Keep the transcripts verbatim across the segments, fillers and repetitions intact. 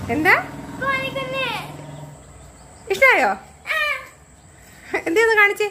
എന്താ ഇഷ്ടായോ? എന്തെന്ന് കാണിച്ചേ?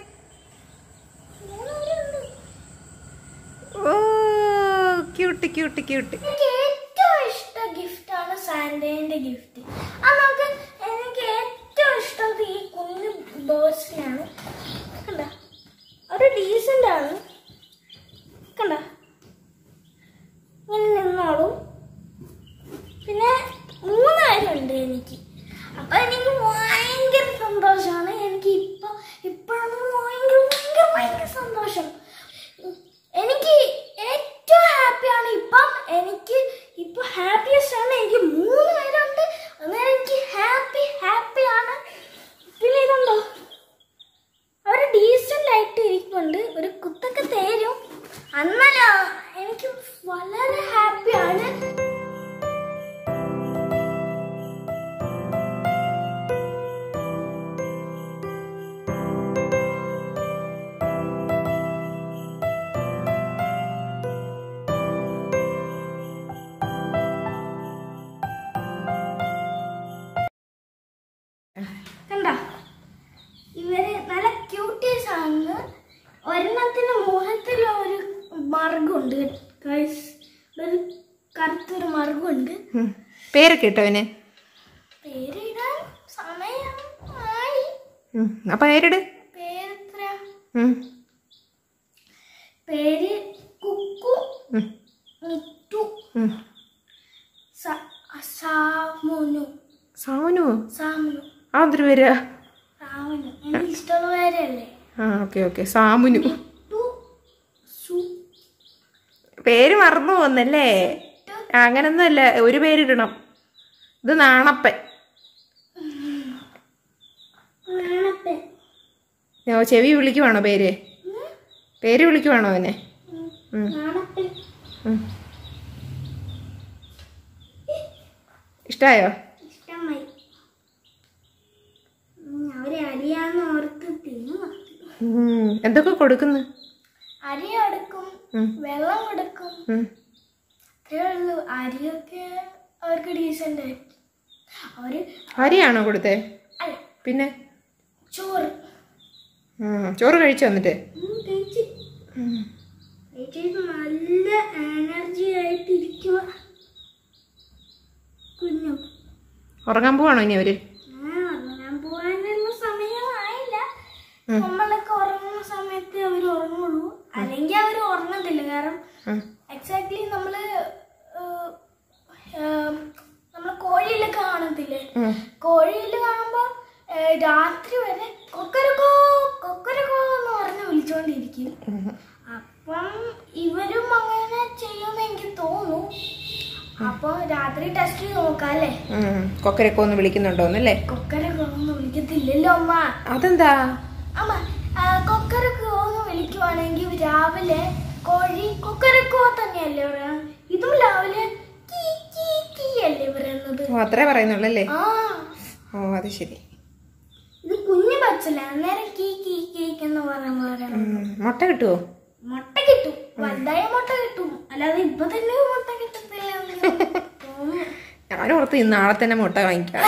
ഓ ക്യൂട്ട് ക്യൂട്ട് ക്യൂട്ട്. ഏറ്റവും ഇഷ്ട ഗിഫ്റ്റ് ആണ് സാന്റയുടെ ഗിഫ്റ്റ്. ആ നമുക്ക് എനിക്ക് ഏറ്റവും ഇഷ്ടം ഈ കുഞ്ഞു ബേഴ്സിനാണ്. കണ്ട ഒരു ഡീസന്റ് ആണ്. കണ്ട ഇങ്ങനെ നിന്നോളൂ. പിന്നെ മൂന്നായിരം ഉണ്ട് എനിക്ക്. അപ്പൊ എനിക്ക് ഭയങ്കര സന്തോഷമാണ്. എനിക്ക് ഇപ്പൊ ഇപ്പോഴാണ് ഭയങ്കര ഭയങ്കര ഭയങ്കര സന്തോഷം. എനിക്ക് ഏറ്റവും ഹാപ്പിയാണ് ഇപ്പം. എനിക്ക് ഇപ്പൊ ഹാപ്പിയസ്റ്റ് ആണ്. എനിക്ക് മൂന്നായിരം ഉണ്ട്. അന്നേരം എനിക്ക് ഹാപ്പി ഹാപ്പിയാണ്. പിന്നെ ഇതുണ്ടോ അവര് ഡീസന്റ് ആയിട്ട് ഇരിക്കുന്നുണ്ട്. ഒരു കുത്തൊക്കെ തരും. അന്നല്ല എനിക്ക് വളരെ ഹാപ്പിയാണ്. കണ്ട ഇവര് നല്ല ക്യൂട്ടീസ് ആണ്. ഒരെണ്ണത്തിന് മുഖത്തിൽ ഒരു മറുകുണ്ട്. ഒരു കറുത്തൊരു മറുകുണ്ട്. പേരൊക്കെ ഇട്ടോ അവന്? പേരിടാൻ സമയമായി. അപ്പൊ പേരിട്. പേരെത്ര? പേര് കുക്കു, മിറ്റു, സാമുനു. സാമുനു? സാമുനു. അതൊരു പേരാ? സാമുനു എനിക്ക് ഇഷ്ടമുള്ള പേരല്ലേ. ആ ഓക്കെ ഓക്കെ സാമുനു. പേര് മറന്നു പോന്നല്ലേ? അങ്ങനൊന്നും അല്ല, ഒരു പേരിടണം. ഇത് നാണപ്പൻ. ചെവി വിളിക്കുവാണോ പേര്? പേര് വിളിക്കുവാണോ അവനെ? ഇഷ്ടായോ? എന്തൊക്കെ കൊടുക്കുന്നു? അരി കൊടുക്കും, വെള്ളം കൊടുക്കും. അത്രേ ഉള്ളൂ. അരിയൊക്കെ അവർക്ക് ഡീസന്റ് ആയിട്ട്. അവര് അരിയാണോ കൊടുത്തേ? അല്ല, പിന്നെ ചോറ്. ചോറ് കഴിച്ചു വന്നിട്ട് നല്ല എനർജി ആയിട്ട് ഇരിക്കുക. കുഞ്ഞു ഉറങ്ങാൻ പോവാണോ ഇനി അവര്? ഉറങ്ങാൻ പോവാനുള്ള സമയമായില്ല. നമ്മളൊക്കെ ഉറങ്ങുന്ന സമയത്ത് അവർ ഉറങ്ങുള്ളൂ. അല്ലെങ്കിൽ അവർ ഉറങ്ങത്തില്ല. കാരണം എക്സാക്ട്ലി നമ്മള് നമ്മള് കോഴിയിലൊക്കെ കാണത്തില്ലേ? കോഴിയില് കാണുമ്പോ രാത്രി വരെ കൊക്കരക്കോ കൊക്കരക്കോ എന്ന് പറഞ്ഞ് വിളിച്ചോണ്ടിരിക്കും. അപ്പം ഇവരും അങ്ങനെ ചെയ്യുമെന്ന് എനിക്ക് തോന്നുന്നു. അപ്പൊ രാത്രി ടെസ്റ്റ് ചെയ്ത് നോക്കാം അല്ലേ? കൊക്കരക്കോ ഒന്ന് വിളിക്കുന്നുണ്ടോന്നല്ലേ? കൊക്കരക്കോ ഒന്ന് വിളിക്കത്തില്ലല്ലോ അമ്മ. അതെന്താ അമ്മ? കൊക്കരക്കോ എന്ന് വിളിക്കുവാണെങ്കിൽ രാവിലെ കോഴി കൊക്കരക്കോ തന്നെയല്ലേ പറയാ. ഇതും രാവിലെ അല്ലേ പറയുന്നത്? അത്രേ പറയുന്നുള്ളല്ലേ? ആ ഓ അത് ശരി. ഇത് കുഞ്ഞു പച്ചല. അന്നേരം കീ കീ കേക്കെന്ന് പറയാൻ. മുട്ട കിട്ടുവോ? മുട്ട കിട്ടും. വലുതായ മുട്ട കിട്ടും. അല്ലാതെ ഇപ്പൊ തന്നെ മുട്ട കിട്ടത്തില്ല. ഞാനോർത്ത് നാളെ തന്നെ മുട്ട വാങ്ങിക്കാം.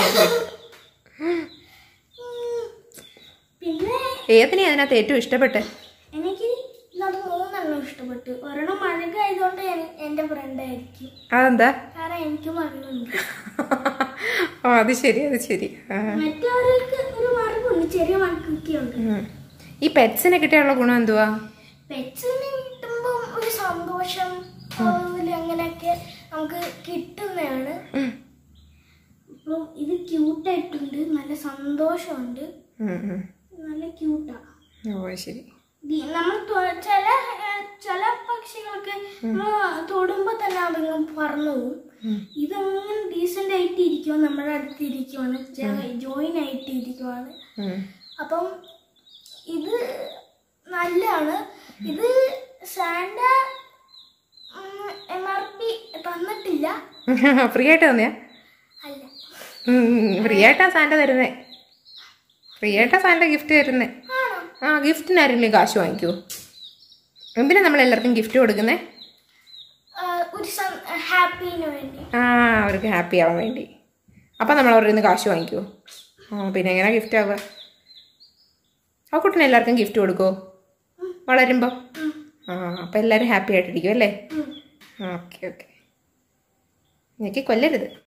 പിന്നെ ഏതിനെയാ അതിനകത്ത് ഏറ്റവും ഇഷ്ടപ്പെട്ടെ? എനിക്ക് അത് മൂന്നെണ്ണം ഇഷ്ടപ്പെട്ടു. ഒരെണ്ണം മഴക ആയതുകൊണ്ട് എന്റെ ഫ്രണ്ട് ആയിരിക്കും. അതെന്താ? കാരണം എനിക്ക് മറുകുണ്ട്. ഓ അത് ശരി അത് ശരി. മറ്റവർക്ക് ഒരു മറുകുണ്ട്, ചെറിയ മറുകുണ്ട്. ഈ പെറ്റ്സിനെ കിട്ടിയുള്ള ഗുണം എന്തുവാ? പെറ്റ്സിനെ കിട്ടുമ്പോ ഒരു സന്തോഷം അങ്ങനെയൊക്കെ നമുക്ക് കിട്ടുന്നതാണ്. ഇപ്പം ഇത് ക്യൂട്ടായിട്ടുണ്ട്. നല്ല സന്തോഷമുണ്ട്. നല്ല ക്യൂട്ടാ. ഓ ശരി. നമ്മൾ ചില ചില പക്ഷികൾക്ക് തൊടുമ്പോ തന്നെ അതങ്ങ് പറന്നു പോകും. ഇതങ്ങനെ ഡീസന്റ് ആയിട്ട് ഇരിക്കുവാ. നമ്മുടെ അടുത്ത് ഇരിക്കുവാണ്, ജോയിൻ ആയിട്ട് ഇരിക്കുവാണ്. അപ്പം ഇത് നല്ലതാണ്. ഇത് സാന്റ എം ആർ പി തന്നിട്ടില്ല. ഫ്രീ ആയിട്ട് തന്നെയാ? അല്ല, ഫ്രീ ആയിട്ടാ സാന്റ തരുന്നേ. ഫ്രീ ആയിട്ടാ സാന്റ ഗിഫ്റ്റ് തരുന്നേ. ആ ഗിഫ്റ്റിന് ആരെങ്കിലും കാശ് വാങ്ങിക്കുമോ? എന്തിനാ നമ്മൾ എല്ലാവർക്കും ഗിഫ്റ്റ് കൊടുക്കുന്നേ? ഒരു ഹാപ്പിന് വേണ്ടി. ആ അവർക്ക് ഹാപ്പി ആവാൻ വേണ്ടി. അപ്പം നമ്മൾ അവരുടെ നിന്ന് കാശ് വാങ്ങിക്കുമോ? ആ പിന്നെ എങ്ങനെ ഗിഫ്റ്റ് ആവുക? ആ കുട്ടീനെ എല്ലാവർക്കും ഗിഫ്റ്റ് കൊടുക്കുമോ വളരുമ്പോൾ? ആ അപ്പം എല്ലാവരും ഹാപ്പി ആയിട്ടിരിക്കും അല്ലേ? ഓക്കെ ഓക്കെ എനിക്ക് കൊല്ലരുത്.